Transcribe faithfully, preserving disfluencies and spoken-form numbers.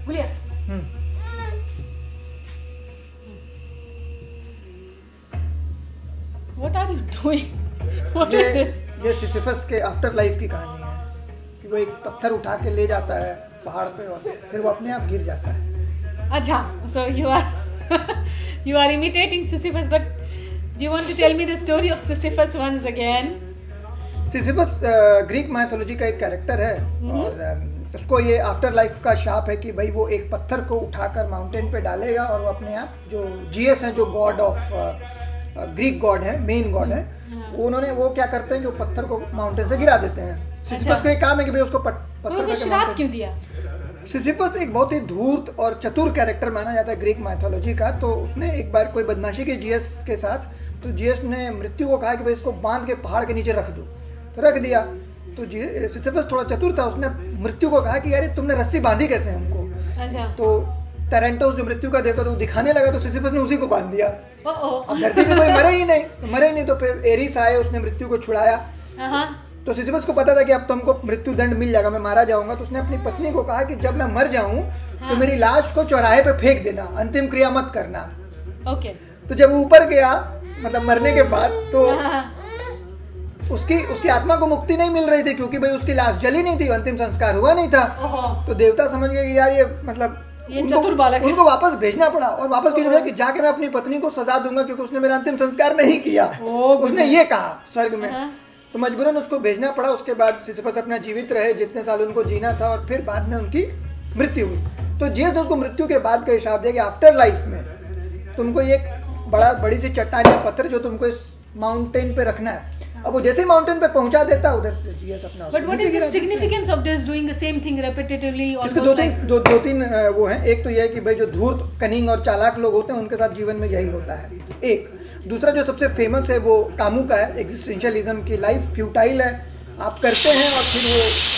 बोलिए। What are you doing? What is this? ये Sisyphus के आफ्टर लाइफ की कहानी है कि वो एक पत्थर उठा के ले जाता है पहाड़ पे और फिर वो अपने आप गिर जाता है। अच्छा, so you are you are imitating Sisyphus, but do you want to tell me the story of Sisyphus once again? Sisyphus Greek mythology का एक कैरेक्टर है और uh, उसको ये आफ्टर लाइफ का शाप है कि भाई वो एक पत्थर को उठाकर माउंटेन पे डालेगा और वो अपने आप जो जीएस हैं जो गॉड ऑफ ग्रीक गॉड है, मेन गॉड है, उन्होंने वो क्या करते हैं कि वो पत्थर को माउंटेन से गिरा देते हैं। सिसिफस का एक काम है कि भाई उसको पत, पत्थर तो श्राप क्यों दिया? सिसिफस एक बहुत ही धूर्त और चतुर कैरेक्टर माना जाता है ग्रीक माइथोलॉजी का। तो उसने एक बार कोई बदमाशी की जीएस के साथ, तो जीएस ने मृत्यु को कहा कि भाई इसको बांध के पहाड़ के नीचे रख दो, तो रख दिया। तो सिसिफस थोड़ा चतुर था, उसने मृत्यु को कहा कि यार तुमने रस्सी बांधी कैसे हमको। अच्छा। तो टेरेंटोस जो मृत्यु का देवता तो दिखाने लगा, तो सिसिफस ने उसी को बांध दिया। ओ ओ। अब धरती पे कोई मरे ही नहीं, तो मरे ही नहीं, तो फिर एरिस आए, उसने मृत्यु को छुड़ाया। तो सिसिफस को पता था कि अब तुमको मृत्यु दंड मिल जाएगा, मैं मारा जाऊंगा। तो उसने अपनी पत्नी को कहा कि जब मैं मर जाऊं तो मेरी लाश को चौराहे पे फेंक देना, अंतिम क्रिया मत करना। ओके। तो जब वो ऊपर गया, मतलब मरने के बाद, तो उसकी उसकी आत्मा को मुक्ति नहीं मिल रही थी क्योंकि भाई उसकी लाश जली नहीं थी, अंतिम संस्कार हुआ नहीं था। तो देवता समझ गए कि यार ये मतलब ये उनको, चतुर बालक है। उनको वापस भेजना पड़ा और वापस की जगह कि जाके मैं अपनी पत्नी को सजा दूंगा क्योंकि उसने मेरा अंतिम संस्कार नहीं किया। उसने ये कहा स्वर्ग में, तो मजबूरन उसको भेजना पड़ा। उसके बाद सिसिफस अपना जीवित रहे जितने साल उनको जीना था और फिर बाद में उनकी मृत्यु हुई। तो जीसस ने उसको मृत्यु के बाद का हिसाब दिया कि आफ्टर लाइफ में तुमको ये बड़ा बड़ी सी चट्टान या पत्थर जो तुमको इस माउंटेन पे रखना है। अब वो जैसे माउंटेन पे पहुंचा देता उधर से जीएस अपना। But what is the significance of this doing the same thing repetitively? इसके दो तीन दो दो तीन वो हैं। एक तो ये है कि भाई जो धूर्त, कनिंग और चालाक लोग होते हैं उनके साथ जीवन में यही होता है। एक दूसरा जो सबसे फेमस है वो कामू का है, एग्जिस्टेंशियलिज्म की लाइफ फ्यूटाइल है, आप करते हैं और फिर वो